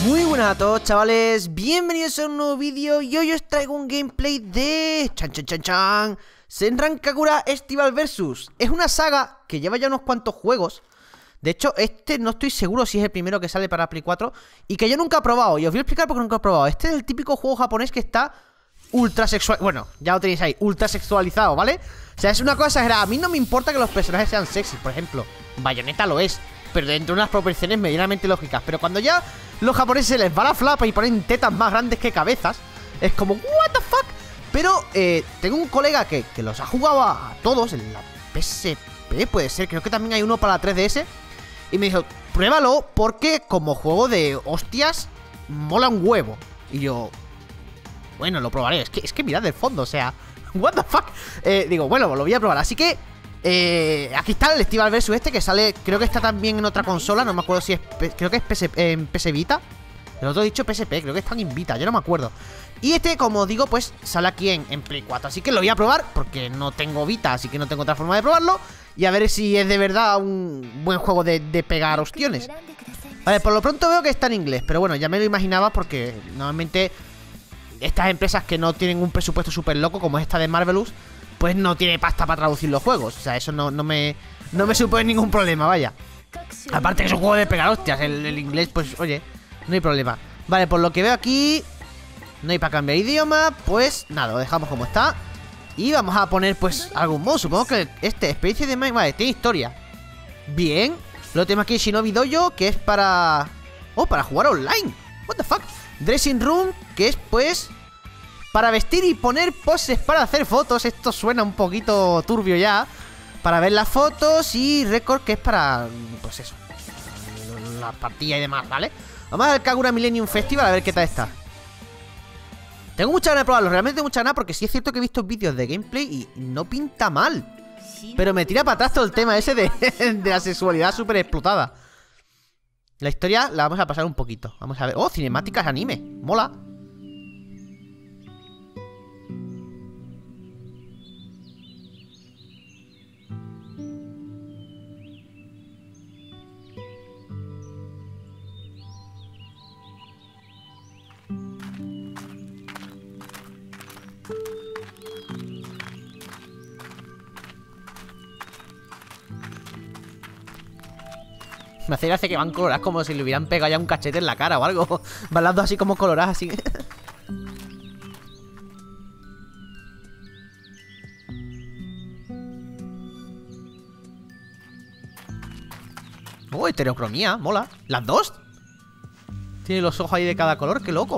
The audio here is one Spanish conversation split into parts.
Muy buenas a todos, chavales, bienvenidos a un nuevo vídeo. Y hoy os traigo un gameplay de Senran Kagura Estival Versus. Es una saga que lleva ya unos cuantos juegos. De hecho, este no estoy seguro si es el primero que sale para Play 4 y que yo nunca he probado, y os voy a explicar por qué nunca he probado. Este es el típico juego japonés que está ultra sexual. Bueno, ya lo tenéis ahí, ultra sexualizado, ¿vale? O sea, es una cosa exagerada. A mí no me importa que los personajes sean sexy, por ejemplo Bayonetta lo es, pero dentro de unas proporciones medianamente lógicas. Pero cuando ya los japoneses se les va la flapa y ponen tetas más grandes que cabezas, es como, what the fuck. Pero tengo un colega que los ha jugado a todos en la PSP, puede ser, creo que también hay uno para la 3DS. Y me dijo, pruébalo porque como juego de hostias mola un huevo. Y yo, bueno, lo probaré. Es que mirad el fondo, o sea, what the fuck. Digo, bueno, lo voy a probar. Así que aquí está el Estival Versus este, que sale, creo que está también en otra consola. No me acuerdo si es, creo que es en PS Vita. El otro he dicho PSP, creo que están en Vita, yo no me acuerdo. Y este, como digo, pues sale aquí en Play 4. Así que lo voy a probar porque no tengo Vita, así que no tengo otra forma de probarlo. Y a ver si es de verdad un buen juego de pegar ostiones. Vale, por lo pronto veo que está en inglés, pero bueno, ya me lo imaginaba porque normalmente estas empresas que no tienen un presupuesto súper loco, como esta de Marvelous, pues no tiene pasta para traducir los juegos. O sea, eso no me supone ningún problema, vaya. Aparte que es un juego de pegar hostias, el inglés, pues oye, no hay problema. Vale, por lo que veo aquí no hay para cambiar idioma, pues nada, lo dejamos como está. Y vamos a poner pues algún modo. Supongo que experiencia de Mike. Vale, tiene historia. Bien. Luego tenemos aquí Shinobi Dojo, que es para... oh, para jugar online. What the fuck. Dressing Room, que es pues para vestir y poner poses para hacer fotos. Esto suena un poquito turbio ya. Para ver las fotos. Y Record, que es para... pues eso, la partida y demás, ¿vale? Vamos al Kagura Millennium Festival a ver qué tal está. Tengo mucha ganas de probarlo, realmente mucha ganas, porque sí es cierto que he visto vídeos de gameplay y no pinta mal. Pero me tira para atrás todo el tema ese de la sexualidad súper explotada. La historia la vamos a pasar un poquito. Vamos a ver. Oh, cinemáticas anime. Mola. Me hace gracia que van coloradas como si le hubieran pegado ya un cachete en la cara o algo. Van las dos así como coloradas, así. Oh, heterocromía, mola. ¿Las dos? Tiene los ojos ahí de cada color, qué loco.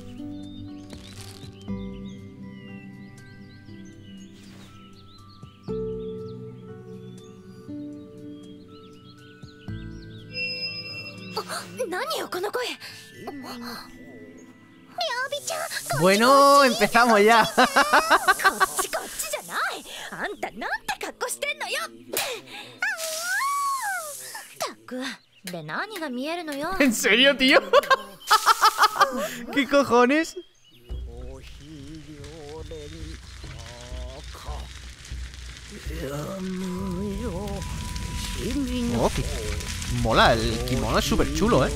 Bueno, empezamos ya. ¿En serio, tío? ¿Qué cojones? Oh, qué mola, el kimono es súper chulo,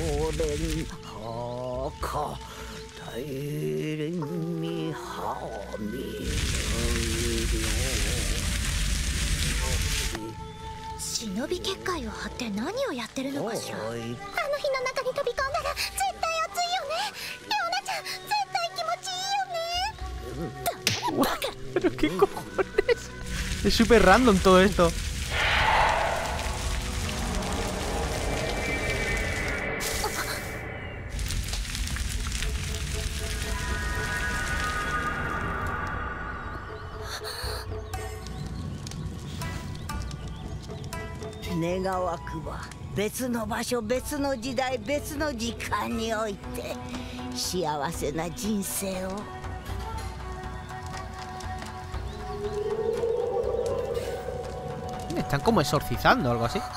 ¿Pero qué cojones? Es súper random todo esto. Están como exorcizando o algo así.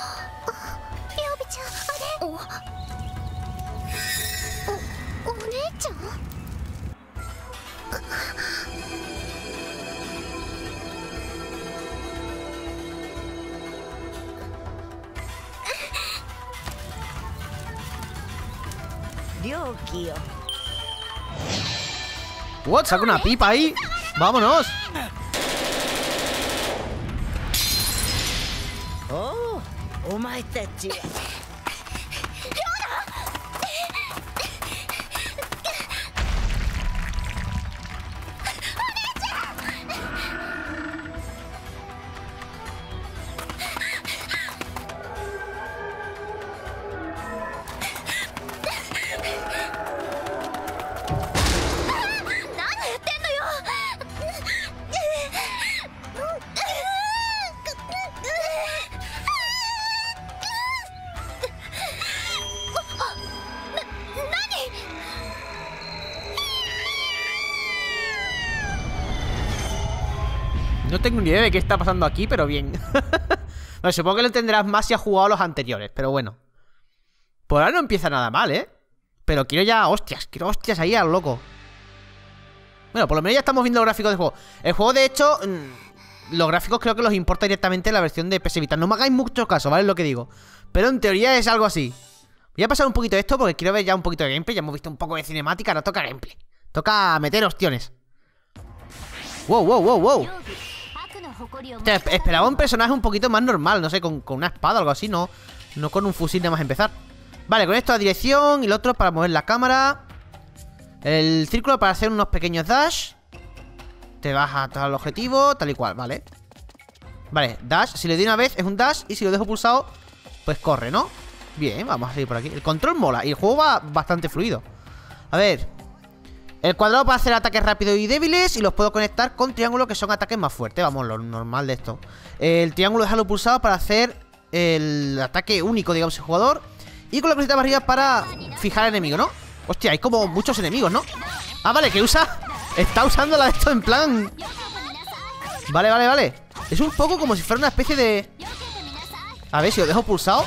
What? Saca una pipa ahí. Vámonos. No tengo ni idea de qué está pasando aquí, pero bien. Bueno, supongo que lo entenderás más si has jugado a los anteriores, pero bueno. Por ahora no empieza nada mal, ¿eh? Pero quiero ya hostias, quiero hostias ahí al loco. Bueno, por lo menos ya estamos viendo los gráficos del juego. El juego, de hecho, los gráficos creo que los importa directamente en la versión de PS Vita. No me hagáis mucho caso, ¿vale? Es lo que digo. Pero en teoría es algo así. Voy a pasar un poquito de esto porque quiero ver ya un poquito de gameplay. Ya hemos visto un poco de cinemática, ahora toca gameplay. Toca meter ostiones. Wow, wow, wow, wow. Esperaba un personaje un poquito más normal, no sé, con una espada o algo así, no con un fusil nada más empezar. Vale, con esto a dirección y el otro para mover la cámara. El círculo para hacer unos pequeños dash. Te vas a todo el objetivo, tal y cual, vale. Vale, dash, si le doy una vez es un dash y si lo dejo pulsado, pues corre, ¿no? Bien, vamos a seguir por aquí. El control mola y el juego va bastante fluido. A ver, el cuadrado para hacer ataques rápidos y débiles y los puedo conectar con triángulo que son ataques más fuertes. Vamos, lo normal de esto. El triángulo dejarlo pulsado para hacer el ataque único, digamos, el jugador. Y con la cosita para arriba para fijar enemigo, ¿no? Hostia, hay como muchos enemigos, ¿no? Ah, vale, que usa... Está usando la de esto en plan... Vale, vale, vale. Es un poco como si fuera una especie de... A ver, si lo dejo pulsado.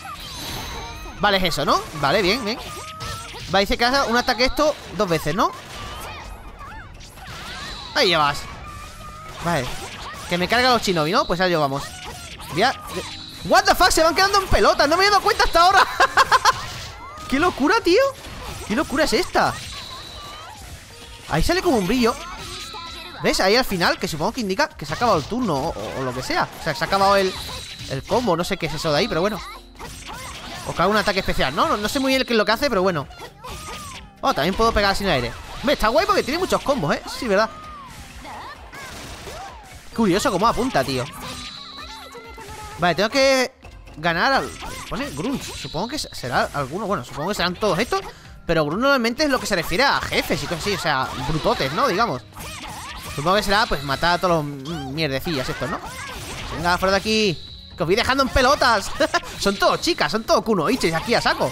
Vale, es eso, ¿no? Vale, bien, bien. Va, dice que hace un ataque esto 2 veces, ¿no? Ahí ya vas. Vale. Que me carga los shinobi, ¿no? Pues allá vamos. Ya. What the fuck, se van quedando en pelotas. No me he dado cuenta hasta ahora. ¡Qué locura, tío! ¿Qué locura es esta? Ahí sale como un brillo. ¿Ves? Ahí al final, que supongo que indica que se ha acabado el turno o lo que sea. O sea, que se ha acabado el combo. No sé qué es eso de ahí, pero bueno. O que haga un ataque especial. No sé muy bien qué es lo que hace, pero bueno. Oh, también puedo pegar sin aire. Hombre, está guay porque tiene muchos combos, ¿eh? Sí, verdad. Curioso cómo apunta, tío. Vale, tengo que ganar al... Pone Grunts. Supongo que será alguno... Bueno, supongo que serán todos estos. Pero Grunt normalmente es lo que se refiere a jefes y cosas así. O sea, brutotes, ¿no? Digamos. Supongo que será, pues, matar a todos los mierdecillas estos, ¿no? Venga, fuera de aquí. Que os voy dejando en pelotas. Son todos chicas, son todos kunoichis aquí a saco.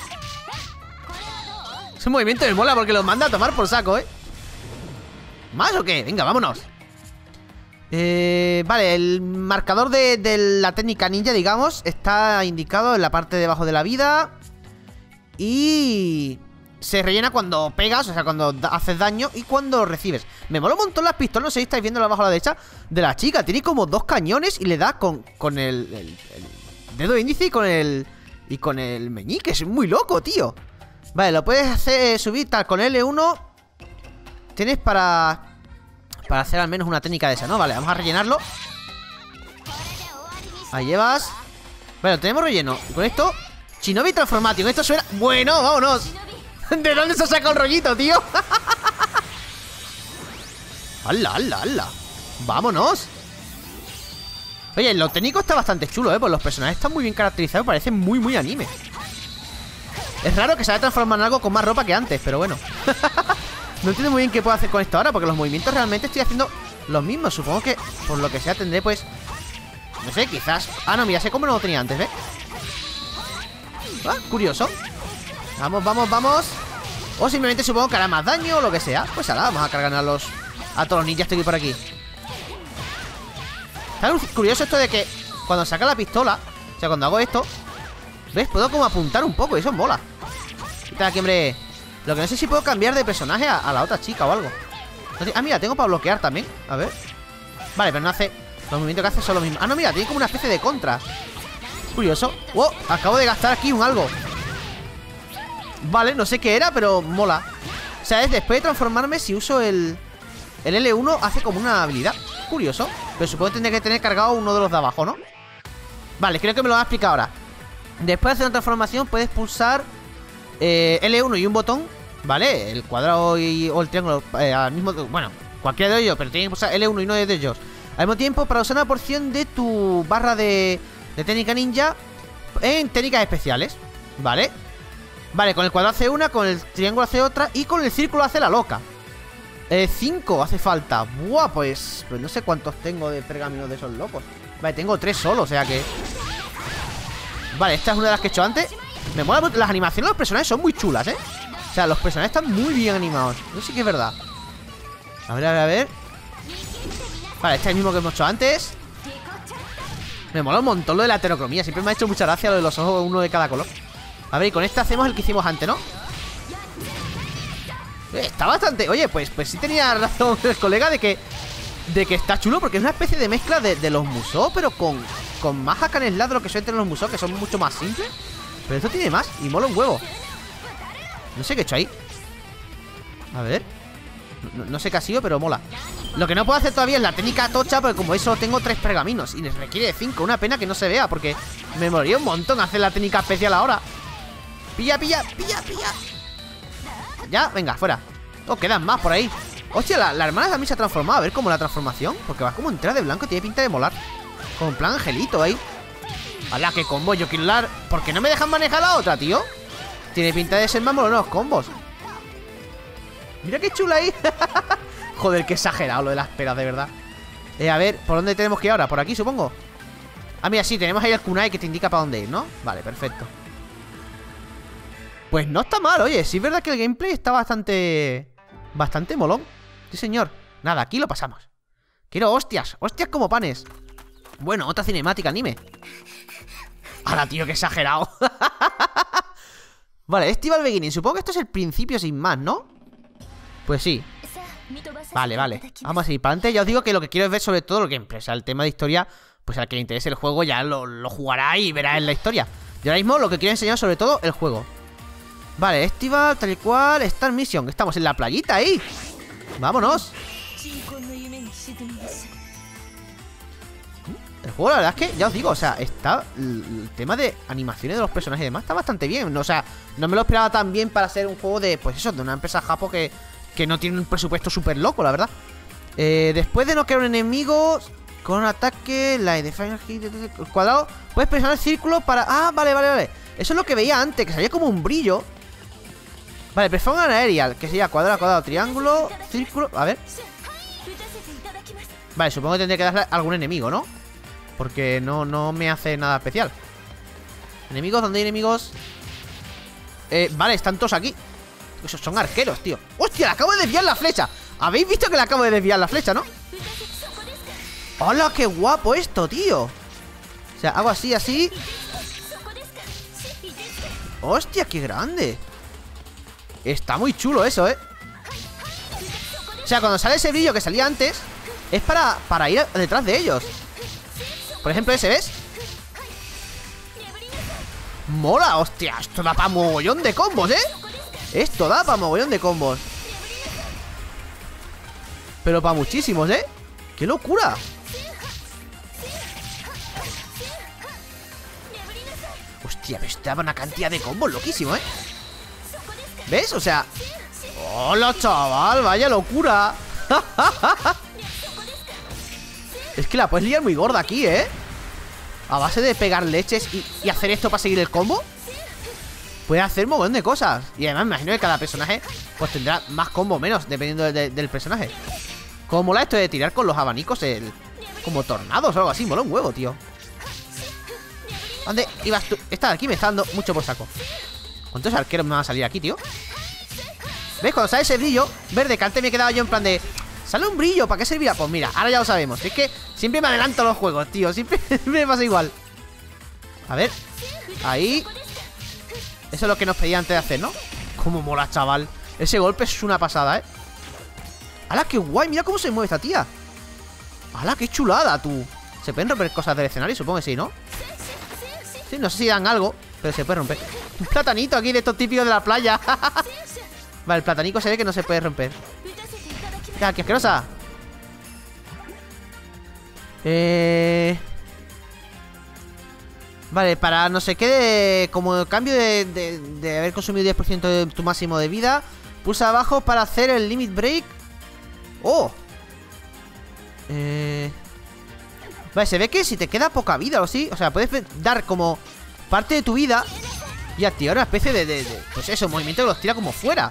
Ese movimiento me mola porque los manda a tomar por saco, ¿eh? ¿Más o qué? Venga, vámonos. Vale, el marcador de la técnica ninja, digamos, está indicado en la parte de abajo de la vida. Y... se rellena cuando pegas, o sea, cuando haces daño y cuando recibes. Me mola un montón las pistolas, no sé si estáis viendo abajo a la derecha de la chica. Tiene como 2 cañones y le da con el dedo índice y con el meñique. Es muy loco, tío. Vale, lo puedes hacer subir tal con L1. Tienes para hacer al menos una técnica de esa, ¿no? Vale, vamos a rellenarlo. Ahí llevas. Vale, lo tenemos relleno. Y con esto, Shinobi Transformation. Esto suena... Bueno, vámonos. ¿De dónde se ha sacado el rollito, tío? ¡Hala, hala, hala! ¡Vámonos! Oye, lo técnico está bastante chulo, ¿eh? Pues los personajes están muy bien caracterizados. Parecen muy, muy anime. Es raro que se haya transformado en algo con más ropa que antes, pero bueno. No entiendo muy bien qué puedo hacer con esto ahora, porque los movimientos realmente estoy haciendo los mismos. Supongo que, por lo que sea, tendré, pues... no sé, quizás... Ah, no, mira, sé cómo no lo tenía antes, ¿ves? Ah, curioso. Vamos, vamos, vamos. O simplemente supongo que hará más daño o lo que sea. Pues ahora vamos a cargar a todos los ninjas que hay por aquí. Está curioso esto de que cuando saca la pistola, o sea, cuando hago esto, ¿ves? Puedo como apuntar un poco y eso mola. Quita aquí, hombre. Lo que no sé si puedo cambiar de personaje a la otra chica o algo. Ah, mira, tengo para bloquear también. A ver. Vale, pero no hace... los movimientos que hace son los mismos. Ah, no, mira, tiene como una especie de contra. Curioso. Wow, acabo de gastar aquí un algo. Vale, no sé qué era, pero mola. O sea, es después de transformarme, si uso el L1 hace como una habilidad. Curioso. Pero supongo que tendría que tener cargado uno de los de abajo, ¿no? Vale, creo que me lo va a explicar ahora. Después de hacer una transformación puedes pulsar L1 y un botón, ¿vale? El cuadrado o el triángulo al mismo... Bueno, cualquiera de ellos, pero tienes que pulsar L1 y uno de ellos al mismo tiempo para usar una porción de tu barra de técnica ninja en técnicas especiales, ¿vale? Vale, con el cuadrado hace una, con el triángulo hace otra y con el círculo hace la loca. 5 hace falta. Buah, pues no sé cuántos tengo de pergaminos de esos locos. Vale, tengo 3 solo, o sea que... Vale, esta es una de las que he hecho antes. Me mola, las animaciones de los personajes son muy chulas, ¿eh? O sea, los personajes están muy bien animados. Eso sí que es verdad. A ver, a ver, a ver. Vale, este es el mismo que hemos hecho antes. Me mola un montón lo de la heterocromía. Siempre me ha hecho mucha gracia lo de los ojos, uno de cada color. A ver, y con este hacemos el que hicimos antes, ¿no? Está bastante... Oye, pues sí tenía razón el colega de que está chulo, porque es una especie de mezcla de los Musou, pero con más hack and slash de lo que suelen tener los Musou, que son mucho más simples. Pero esto tiene más y mola un huevo. No sé qué he hecho ahí. A ver. No sé qué ha sido, pero mola. Lo que no puedo hacer todavía es la técnica tocha, porque como eso tengo 3 pergaminos y les requiere de 5. Una pena que no se vea, porque me moriría un montón hacer la técnica especial ahora. Pilla, pilla, pilla, pilla. Ya, venga, fuera. Oh, quedan más por ahí. Hostia, la hermana también se ha transformado. A ver cómo la transformación, porque va como entera de blanco. Tiene pinta de molar. Con plan angelito ahí. ¡Hala, qué combo! Yo quiero hablar. ¿Por qué no me dejan manejar la otra, tío? Tiene pinta de ser más molonos los combos. Mira qué chula ahí. Joder, qué exagerado lo de las peras, de verdad. A ver, ¿por dónde tenemos que ir ahora? ¿Por aquí, supongo? Ah, mira, sí, tenemos ahí el kunai que te indica para dónde ir, ¿no? Vale, perfecto. Pues no está mal, oye. Sí es verdad que el gameplay está bastante molón. Sí, señor. Nada, aquí lo pasamos. Quiero hostias, hostias como panes. Bueno, otra cinemática anime. ¡Hala, tío, qué exagerado! Vale, Estival Beginning. Supongo que esto es el principio sin más, ¿no? Pues sí. Vale, vale. Vamos a seguir para adelante. Ya os digo que lo que quiero es ver sobre todo el gameplay. O sea, el tema de historia, pues al que le interese el juego ya lo jugará y verá en la historia. Y ahora mismo lo que quiero enseñar sobre todo el juego. Vale, Estival, tal y cual. Star Mission. Estamos en la playita ahí. Vámonos. El juego, la verdad es que, ya os digo, o sea, está el tema de animaciones de los personajes y demás está bastante bien. O sea, no me lo esperaba tan bien para ser un juego de, pues eso, de una empresa japo que no tiene un presupuesto súper loco, la verdad. Después de noquear un enemigo con un ataque, la de Final Hit, el cuadrado, puedes presionar el círculo para... Ah, vale, vale, vale. Eso es lo que veía antes, que salía como un brillo. Vale, Performance Aerial, que sería cuadrado, cuadrado, triángulo, círculo... A ver. Vale, supongo que tendré que darle a algún enemigo, ¿no? Porque no me hace nada especial. ¿Enemigos? ¿Dónde hay enemigos? Vale, están todos aquí. Esos son arqueros, tío. ¡Hostia! Le acabo de desviar la flecha. ¿Habéis visto que le acabo de desviar la flecha, no? ¡Hola! ¡Qué guapo esto, tío! O sea, hago así, así. ¡Hostia! ¡Qué grande! Está muy chulo eso, ¿eh? O sea, cuando sale ese brillo que salía antes, es para ir detrás de ellos. Por ejemplo ese, ¿ves? ¡Mola! ¡Hostia! Esto da para mogollón de combos, ¿eh? Esto da para mogollón de combos. Pero para muchísimos, ¿eh? ¡Qué locura! Hostia, pero esto da una cantidad de combos loquísimo, ¿eh? ¿Ves? O sea... ¡Hola, chaval! ¡Vaya locura! Es que la puedes liar muy gorda aquí, ¿eh? A base de pegar leches y hacer esto para seguir el combo, puede hacer un montón de cosas. Y además me imagino que cada personaje pues tendrá más combo o menos, dependiendo del personaje. Como mola esto de tirar con los abanicos como tornados o algo así. Mola un huevo, tío. ¿Dónde ibas tú? Esta de aquí me está dando mucho por saco. ¿Cuántos arqueros me van a salir aquí, tío? ¿Ves? Cuando sale ese brillo verde, que antes me he quedado yo en plan de... ¿Sale un brillo? ¿Para qué servirá? Pues mira, ahora ya lo sabemos. Es que siempre me adelanto a los juegos, tío. Siempre me pasa igual. A ver. Ahí. Eso es lo que nos pedía antes de hacer, ¿no? Cómo mola, chaval. Ese golpe es una pasada, ¿eh? ¡Hala, qué guay! Mira cómo se mueve esta tía. ¡Hala, qué chulada, tú! ¿Se pueden romper cosas del escenario? Supongo que sí, ¿no? Sí, no sé si dan algo. Pero se puede romper. Un platanito aquí de estos típicos de la playa. Vale, el platanico se ve que no se puede romper. Ya, qué asquerosa. Vale, para no sé qué como cambio de haber consumido 10% de tu máximo de vida, pulsa abajo para hacer el limit break. ¡Oh! Vale, se ve que si te queda poca vida o así, o sea, puedes dar como parte de tu vida y activar una especie pues eso, movimiento que los tira como fuera.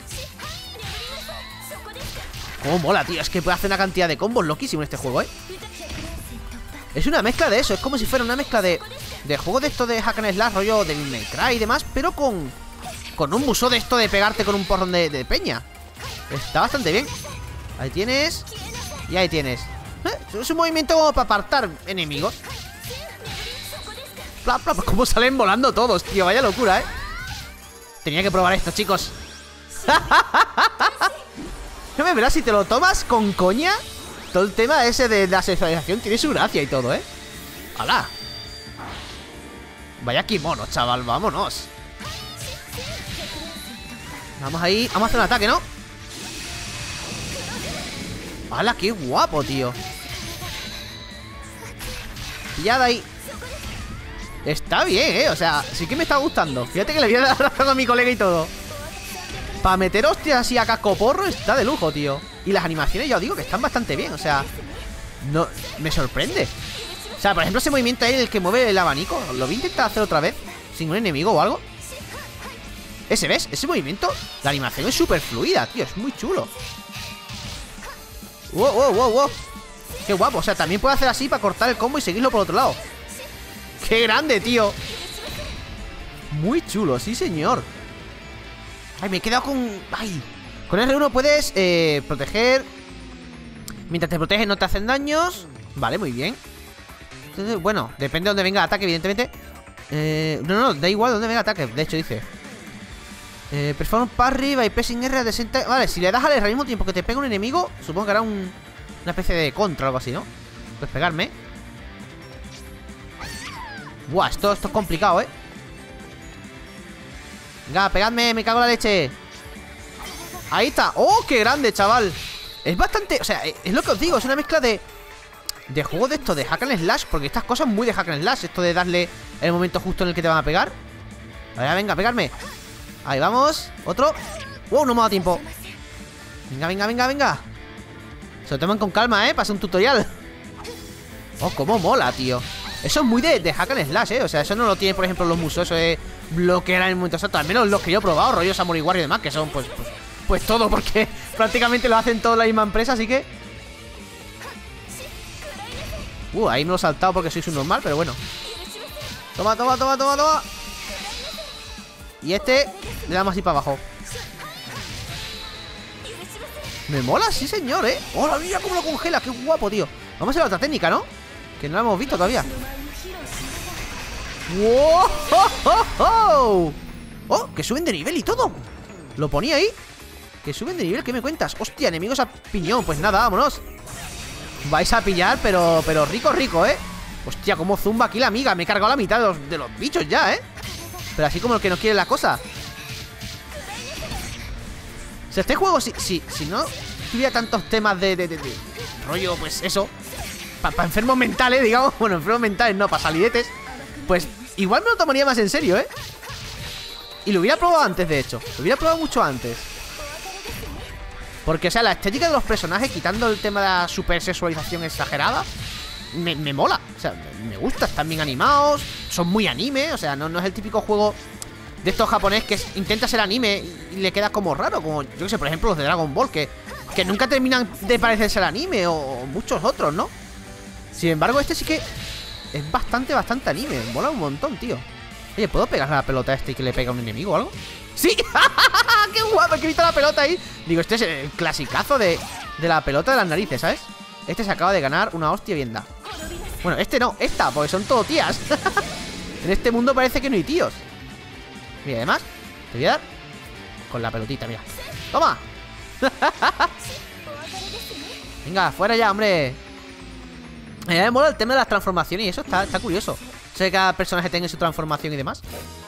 Cómo mola, tío, es que puede hacer una cantidad de combos loquísimo en este juego, Es una mezcla de eso, es como si fuera una mezcla de juegos de esto de hack and slash, rollo de Devil May Cry y demás, pero con un muso de esto de pegarte con un porrón de peña. Está bastante bien. Ahí tienes. Y ahí tienes. Es un movimiento como para apartar enemigos. Plap, plap, como salen volando todos, tío, vaya locura, Tenía que probar esto, chicos. No me verás, si te lo tomas con coña, todo el tema ese de la sexualización tiene su gracia y todo, ¡Hala! Vaya kimono, chaval, vámonos. Vamos ahí, vamos a hacer un ataque, ¿no? ¡Hala, qué guapo, tío! Pillada ahí. Está bien, o sea, sí que me está gustando. Fíjate que le voy a dar razón a mi colega y todo. Para meter hostias así a cascoporro está de lujo, tío. Y las animaciones, ya os digo, que están bastante bien. O sea, no, me sorprende. O sea, por ejemplo, ese movimiento ahí, el que mueve el abanico, lo voy a intentar hacer otra vez sin un enemigo o algo. Ese, ¿ves? Ese movimiento, la animación es súper fluida, tío, es muy chulo. Wow, wow, wow, wow. Qué guapo, o sea, también puedo hacer así para cortar el combo y seguirlo por otro lado. ¡Qué grande, tío! Muy chulo, sí, señor. Ay, me he quedado con... Ay. Con R1 puedes proteger. Mientras te proteges no te hacen daños. Vale, muy bien. Entonces, bueno, depende de dónde venga el ataque, evidentemente. No, da igual dónde venga el ataque. De hecho, dice perform parry by pressing R de 60. Vale, si le das al mismo tiempo que te pega un enemigo, supongo que hará una especie de contra o algo así, ¿no? Puedes pegarme. Buah, esto es complicado, Venga, pegadme, me cago en la leche. Ahí está. ¡Oh, qué grande, chaval! Es bastante... O sea, es lo que os digo, es una mezcla de juego de esto, de hack and slash. Porque estas cosas muy de hack and slash. Esto de darle el momento justo en el que te van a pegar. A ver, venga, pegarme. Ahí vamos, otro. ¡Wow, no me ha dado tiempo! Venga, venga, venga, venga. Se lo toman con calma, para un tutorial. ¡Oh, cómo mola, tío! Eso es muy de hack and slash, O sea, eso no lo tiene, por ejemplo, los musos. Eso de bloquear en el momento exacto. Al menos los que yo he probado, rollo Samurai Warrior y demás, que son, pues todo, porque prácticamente lo hacen toda la misma empresa, así que... ahí me lo he saltado porque soy subnormal, pero bueno. Toma, toma, toma, toma, toma. Y este le damos así para abajo. Me mola, sí, señor, ¡Hola, mira cómo lo congela! ¡Qué guapo, tío! Vamos a hacer la otra técnica, ¿no? Que no la hemos visto todavía. ¡Wow! ¡Oh, oh, oh! ¡Oh! Que suben de nivel y todo. Lo ponía ahí. Que suben de nivel, ¿qué me cuentas? ¡Hostia, enemigos a piñón! Pues nada, vámonos. Vais a pillar, pero rico, rico, Hostia, cómo zumba aquí la amiga. Me he cargado la mitad de los bichos ya, Pero así como el que no quiere la cosa. O sea, este juego, si no tuviera tantos temas de rollo, pues eso, para enfermos mentales, digamos. Bueno, enfermos mentales no, para salidetes. Pues igual me lo tomaría más en serio, Y lo hubiera probado antes, de hecho. Lo hubiera probado mucho antes. Porque, o sea, la estética de los personajes, quitando el tema de la supersexualización exagerada, me mola. O sea, me gusta, están bien animados, son muy anime. O sea, no es el típico juego de estos japonés que intenta ser anime y le queda como raro. Como, yo que sé, por ejemplo, los de Dragon Ball, que nunca terminan de parecerse al anime. O muchos otros, ¿no? Sin embargo, este sí que es bastante anime. Mola un montón, tío. Oye, ¿puedo pegarle la pelota a este y que le pega a un enemigo o algo? ¡Sí! ¡Qué guapo! Que he visto la pelota ahí. Digo, este es el clasicazo de la pelota de las narices, ¿sabes? Este se acaba de ganar una hostia bien da. Bueno, este no, esta, porque son todo tías. En este mundo parece que no hay tíos. Mira, además, te voy a dar con la pelotita, mira. ¡Toma! Venga, fuera ya, hombre. Me mola el tema de las transformaciones y eso está curioso. O Eso de que cada personaje tenga su transformación y demás.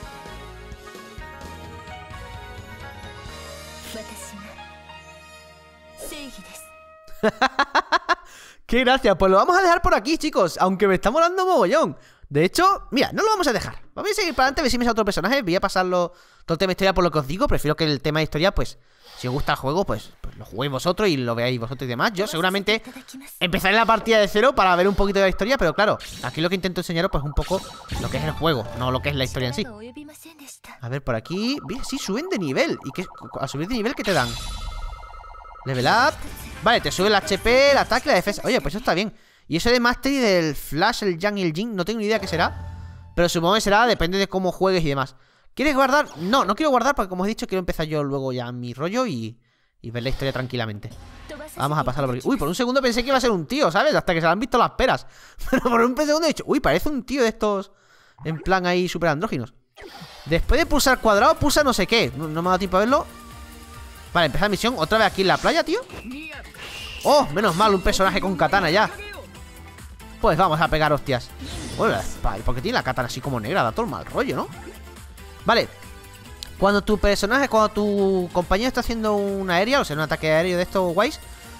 ¡Qué gracia! Pues lo vamos a dejar por aquí, chicos. Aunque me está molando mogollón. De hecho, mira, no lo vamos a dejar. Vamos a seguir para adelante, a ver si me sale otro personaje. Voy a pasarlo todo el tema de historia por lo que os digo. Prefiero que el tema de historia, pues, si os gusta el juego, pues lo juguéis vosotros y lo veáis vosotros y demás. Yo seguramente empezaré la partida de cero para ver un poquito de la historia. Pero claro, aquí lo que intento enseñaros, pues, un poco lo que es el juego, no lo que es la historia en sí. A ver, por aquí. Sí, suben de nivel. ¿Y qué? Al subir de nivel, ¿qué te dan? Level up. Vale, te sube el HP, el ataque y la defensa. Oye, pues eso está bien. Y eso de Mastery del Flash, el Yang y el Jin, no tengo ni idea qué será. Pero supongo que será, depende de cómo juegues y demás. ¿Quieres guardar? No, no quiero guardar porque como os he dicho, quiero empezar yo luego ya mi rollo y ver la historia tranquilamente. Vamos a pasarlo por aquí. Uy, por un segundo pensé que iba a ser un tío, ¿sabes? Hasta que se le han visto las peras. Pero por un segundo he dicho, uy, parece un tío de estos en plan ahí súper andróginos. Después de pulsar cuadrado, pulsa no sé qué. No me ha dado tiempo a verlo. Vale, empezar la misión otra vez aquí en la playa, tío. Oh, menos mal, un personaje con katana ya. Pues vamos a pegar hostias. Hola, porque tiene la katana así como negra, da todo el mal rollo, ¿no? Vale. Cuando tu personaje, cuando tu compañero está haciendo un aéreo, o sea, un ataque aéreo de estos guays,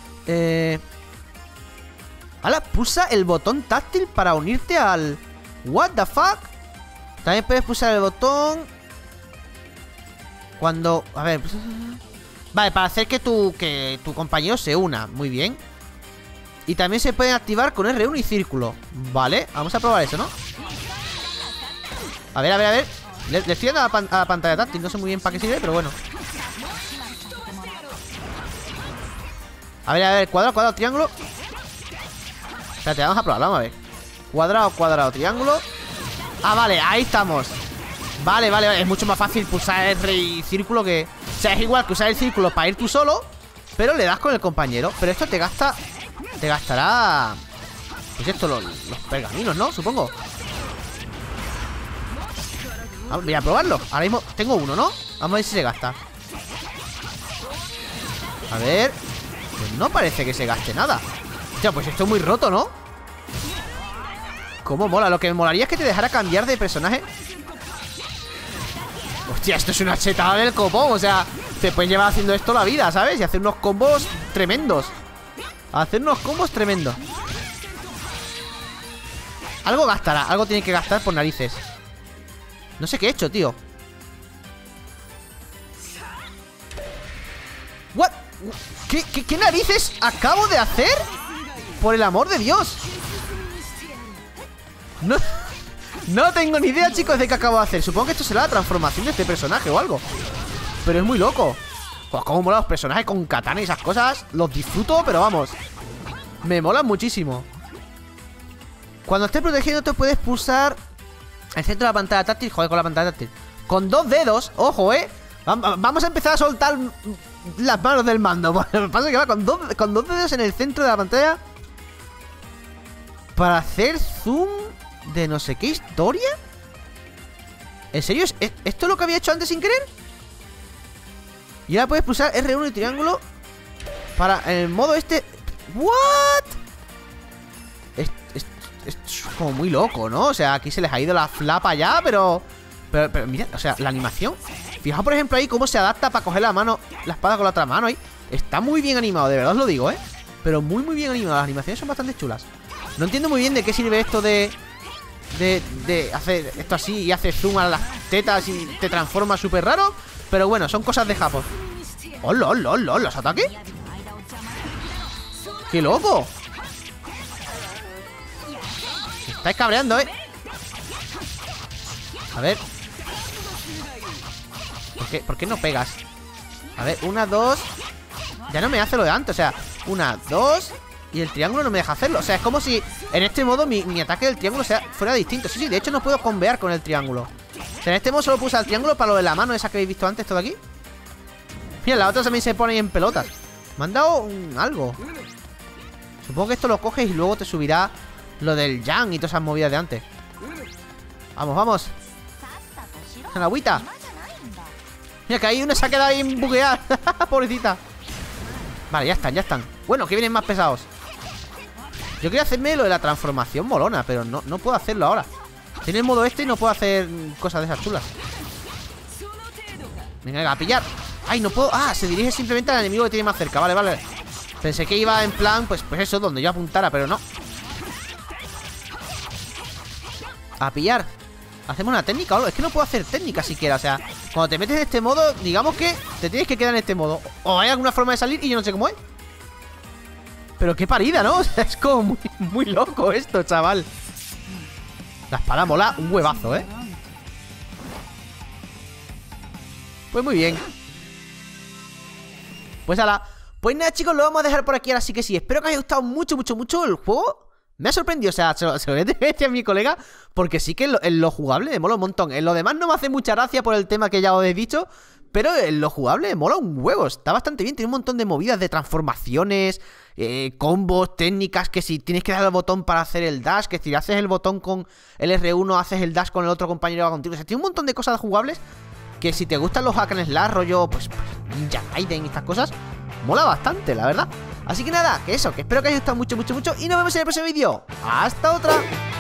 ¡hala! Pulsa el botón táctil para unirte al... What the fuck. También puedes pulsar el botón cuando... A ver... Vale, para hacer que tu compañero se una. Muy bien. Y también se pueden activar con R1 y círculo. Vale, vamos a probar eso, ¿no? A ver, a ver, a ver. Le estoy dando a la pantalla táctil. No sé muy bien para qué sirve, pero bueno. A ver, cuadrado, cuadrado, triángulo. Espérate, vamos a probarlo, vamos a ver. Cuadrado, cuadrado, triángulo. Ah, vale, ahí estamos. Vale, vale, vale. Es mucho más fácil pulsar R y círculo que... O sea, es igual que usar el círculo para ir tú solo, pero le das con el compañero. Pero esto te gasta... Te gastará... Pues esto, los pergaminos, ¿no? Supongo. Voy a probarlo. Ahora mismo tengo uno, ¿no? Vamos a ver si se gasta. A ver. Pues no parece que se gaste nada. Hostia, pues esto es muy roto, ¿no? Cómo mola. Lo que me molaría es que te dejara cambiar de personaje. Hostia, esto es una chetada del copón. O sea, te puedes llevar haciendo esto la vida, ¿sabes? Y hacer unos combos tremendos. Hacer unos combos tremendos. Algo gastará, algo tiene que gastar por narices. No sé qué he hecho, tío. ¿What? ¿Qué narices acabo de hacer? Por el amor de Dios. No tengo ni idea, chicos, de qué acabo de hacer. Supongo que esto será la transformación de este personaje o algo. Pero es muy loco. Pues como mola los personajes con katana y esas cosas. Los disfruto, pero vamos, me molan muchísimo. Cuando estés protegiendo te puedes pulsar el centro de la pantalla táctil. Joder, con la pantalla táctil. Con 2 dedos, ojo, vamos a empezar a soltar las manos del mando. Lo que pasa es que va con dos dedos en el centro de la pantalla para hacer zoom de no sé qué historia. ¿En serio? ¿Esto es lo que había hecho antes sin querer? Y ahora puedes pulsar R1 y triángulo para el modo este. ¿What? Es como muy loco, ¿no? O sea, aquí se les ha ido la flapa ya, pero mira, o sea, la animación. Fijaos, por ejemplo, ahí cómo se adapta para coger la espada con la otra mano ahí. Está muy bien animado, de verdad os lo digo, pero muy bien animado. Las animaciones son bastante chulas. No entiendo muy bien de qué sirve esto de hacer esto así y hace zoom a las tetas y te transforma súper raro. Pero bueno, son cosas de Japón. ¡Oh, lol! ¿Los ataques? ¡Qué loco! Me estáis cabreando, A ver. ¿Por qué no pegas? A ver, 1, 2. Ya no me hace lo de antes, o sea, 1, 2. Y el triángulo no me deja hacerlo. O sea, es como si en este modo mi ataque del triángulo fuera distinto. Sí, de hecho no puedo combear con el triángulo. O sea, en este modo solo puse el triángulo para lo de la mano esa que habéis visto antes, todo aquí. Mira, la otra también se pone ahí en pelotas. Me han dado algo. Supongo que esto lo coges y luego te subirá lo del Yang y todas esas movidas de antes. Vamos. En la agüita. Mira, que ahí una se ha quedado ahí bugueada. Pobrecita. Vale, ya están. Bueno, que vienen más pesados. Yo quería hacerme lo de la transformación molona, pero no puedo hacerlo ahora. Tiene el modo este y no puedo hacer cosas de esas chulas. Venga, a pillar. Ay, no puedo. Ah, se dirige simplemente al enemigo que tiene más cerca. Vale, vale. Pensé que iba en plan, pues eso, donde yo apuntara, pero no. A pillar. ¿Hacemos una técnica o algo? Es que no puedo hacer técnica siquiera. O sea, cuando te metes en este modo, digamos que te tienes que quedar en este modo. O hay alguna forma de salir y yo no sé cómo es. Pero qué parida, ¿no? O sea, es como muy, muy loco esto, chaval. La espada mola un huevazo, ¿eh? Pues muy bien. Pues ala. Pues nada, chicos, lo vamos a dejar por aquí ahora sí que sí. Espero que os haya gustado mucho, mucho, mucho el juego. Me ha sorprendido, o sea, se lo voy a decir a mi colega, porque sí que en lo jugable me mola un montón. En lo demás no me hace mucha gracia por el tema que ya os he dicho, pero en lo jugable me mola un huevo. Está bastante bien, tiene un montón de movidas, de transformaciones, combos, técnicas, que si tienes que dar el botón para hacer el dash, que si haces el botón con el R1, haces el dash con el otro compañero contigo. O sea, tiene un montón de cosas jugables que si te gustan los hack and slash, rollo, pues Ninja Gaiden y estas cosas, mola bastante, la verdad. Así que nada, que eso, que espero que os haya gustado mucho, mucho, mucho. Y nos vemos en el próximo vídeo. ¡Hasta otra!